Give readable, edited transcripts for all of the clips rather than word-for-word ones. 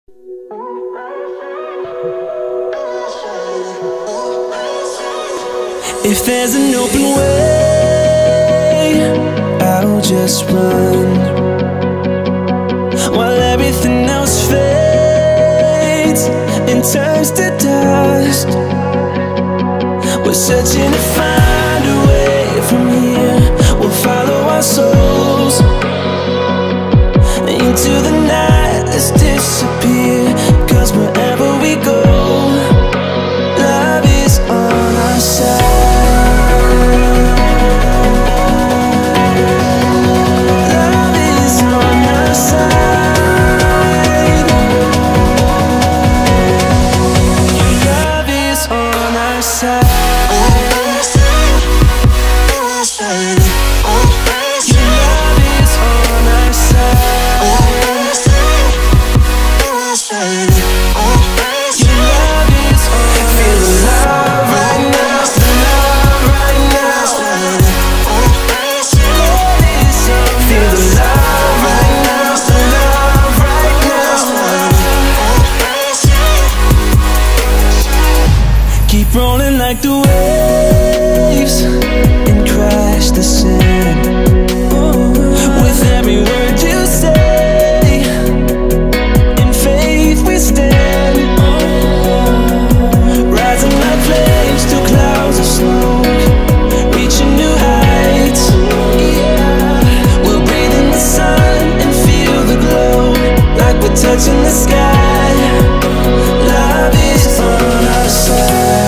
If there's an open way, I'll just run, while everything else fades and turns to dust. We're searching to find a way from here. We'll follow our souls into the night. Let's disappear, 'cause wherever we go, love is on our side. Rolling like the waves and crash the sand. With every word you say, in faith we stand. Rising like flames through clouds of smoke, reaching new heights. We'll breathe in the sun and feel the glow, like we're touching the sky. Love is on our side.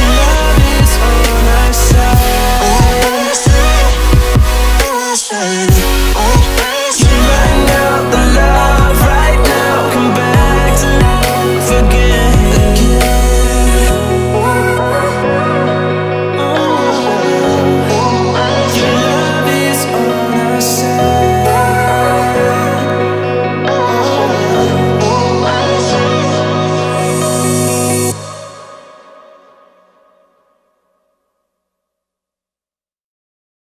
Side.